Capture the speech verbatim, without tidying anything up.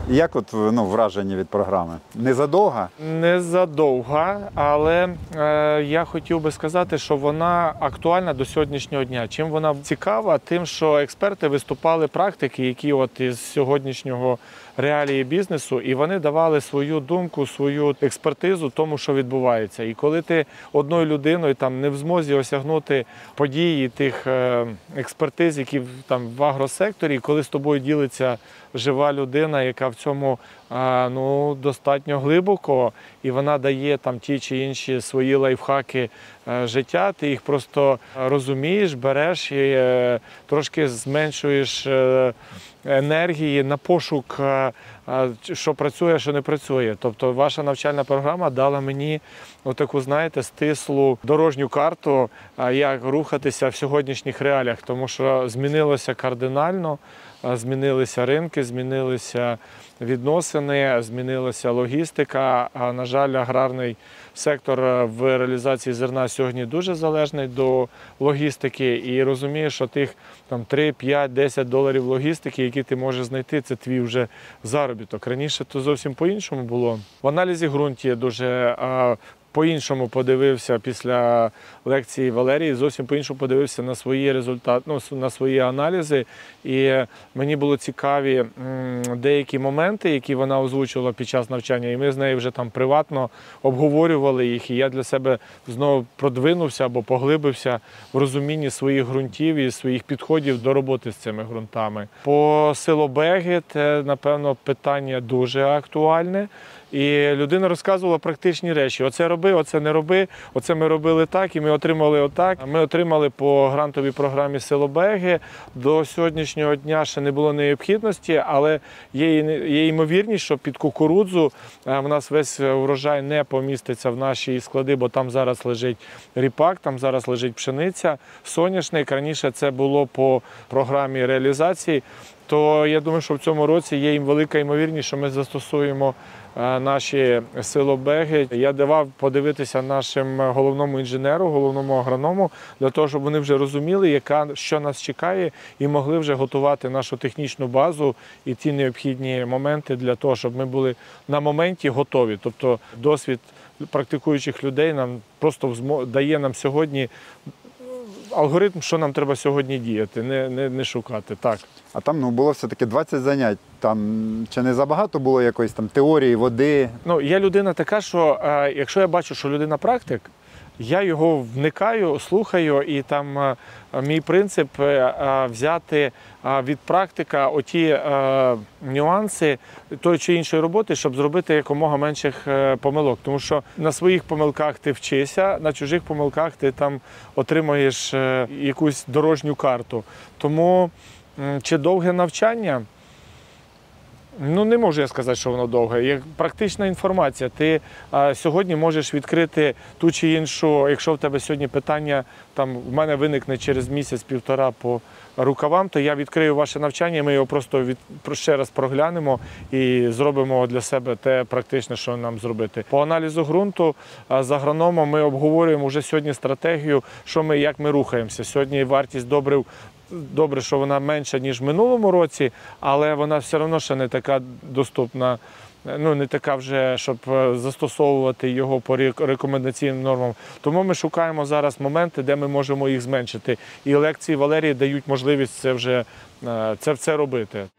Як от, ну, враження від програми? Незадовго? Незадовго, але е, я хотів би сказати, що вона актуальна до сьогоднішнього дня. Чим вона цікава? Тим, що експерти виступали практики, які от із сьогоднішнього реалії бізнесу, і вони давали свою думку, свою експертизу тому, що відбувається. І коли ти одною людиною там не в змозі осягнути події тих е, експертиз, які там в агросекторі, коли з тобою ділиться жива людина, яка в цьому е, ну, достатньо глибоко, і вона дає там ті чи інші свої лайфхаки е, життя, ти їх просто розумієш, береш і е, трошки зменшуєш е, енергії на пошук, е, що працює, що не працює. Тобто ваша навчальна програма дала мені отаку, знаєте, стислу дорожню карту, як рухатися в сьогоднішніх реаліях, тому що змінилося кардинально, змінилися ринки, змінилися відносини, змінилася логістика. А, на жаль, аграрний сектор в реалізації зерна сьогодні дуже залежний до логістики і розуміє, що тих там три, п'ять, десять доларів логістики, які ти можеш знайти, це твій вже заробіток. Раніше то зовсім по-іншому було. В аналізі ґрунту я дуже а, по-іншому подивився після лекції Валерії, зовсім по-іншому подивився на свої результати, ну, на свої аналізи. І мені було цікаві м, деякі моменти, які вона озвучувала під час навчання, і ми з нею вже там приватно обговорювали їх, і я для себе знову продвинувся або поглибився в розумінні своїх ґрунтів і своїх підходів до роботи з цими ґрунтами. По силобеги це, напевно, питання дуже актуальне. І людина розказувала практичні речі. Оце роби, оце не роби, оце ми робили так, і ми отримали отак. Ми отримали по грантовій програмі силобеги. До сьогоднішнього дня ще не було необхідності, але є, є ймовірність, що під кукурудзу в нас весь врожай не поміститься в наші склади, бо там зараз лежить ріпак, там зараз лежить пшениця, соняшник. Раніше це було по програмі реалізації. То я думаю, що в цьому році є їм велика ймовірність, що ми застосуємо наші силобеги. Я давав подивитися нашим головному інженеру, головному агроному, для того, щоб вони вже розуміли, яка, що нас чекає, і могли вже готувати нашу технічну базу і ті необхідні моменти для того, щоб ми були на моменті готові. Тобто досвід практикуючих людей нам просто дає нам сьогодні алгоритм, що нам треба сьогодні діяти, не, не, не шукати. Так. А там, ну, було все-таки двадцять занять. Там чи не забагато було якоїсь там теорії, води? Ну, я людина така, що е, якщо я бачу, що людина практик, я його вникаю, слухаю, і там е, мій принцип е, взяти е, від практика оті е, нюанси тої чи іншої роботи, щоб зробити якомога менших е, помилок. Тому що на своїх помилках ти вчишся, на чужих помилках ти там отримуєш е, якусь дорожню карту. Тому е, чи довге навчання? Ну, не можу я сказати, що воно довге. Як практична інформація. Ти а, сьогодні можеш відкрити ту чи іншу, якщо в тебе сьогодні питання, там, в мене виникне через місяць-півтора по рукавам, то я відкрию ваше навчання, ми його просто від, ще раз проглянемо і зробимо для себе те практичне, що нам зробити. По аналізу ґрунту а, з агрономом ми обговорюємо вже сьогодні стратегію, що ми, як ми рухаємося. Сьогодні вартість добрив, добре, що вона менша, ніж в минулому році, але вона все одно ще не така доступна, ну не така вже, щоб застосовувати його по рекомендаційним нормам. Тому ми шукаємо зараз моменти, де ми можемо їх зменшити. І лекції Валерії дають можливість це вже це, це робити.